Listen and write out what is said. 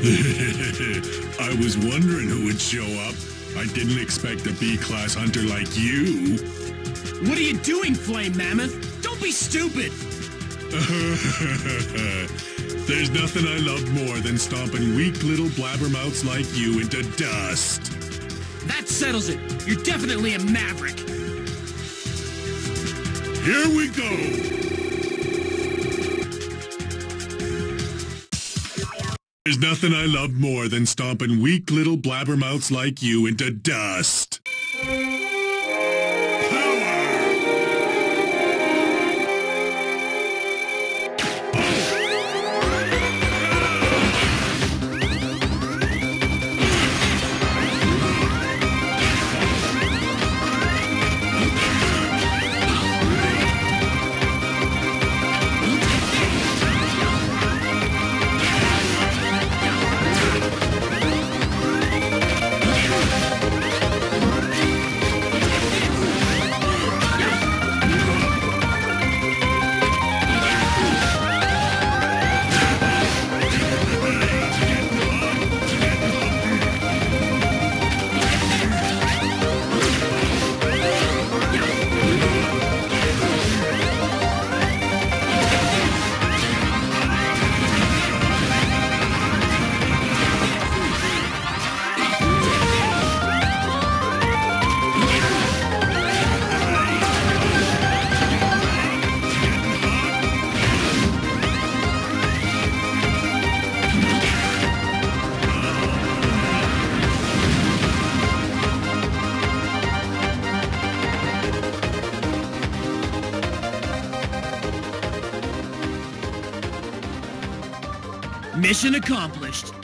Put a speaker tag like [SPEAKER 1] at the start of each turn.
[SPEAKER 1] I was wondering who would show up. I didn't expect a B-class hunter like you.
[SPEAKER 2] What are you doing, Flame Mammoth? Don't be stupid!
[SPEAKER 1] There's nothing I love more than stomping weak little blabbermouths like you into dust.
[SPEAKER 2] That settles it. You're definitely a Maverick.
[SPEAKER 1] Here we go! There's nothing I love more than stomping weak little blabbermouths like you into dust.
[SPEAKER 2] Mission accomplished.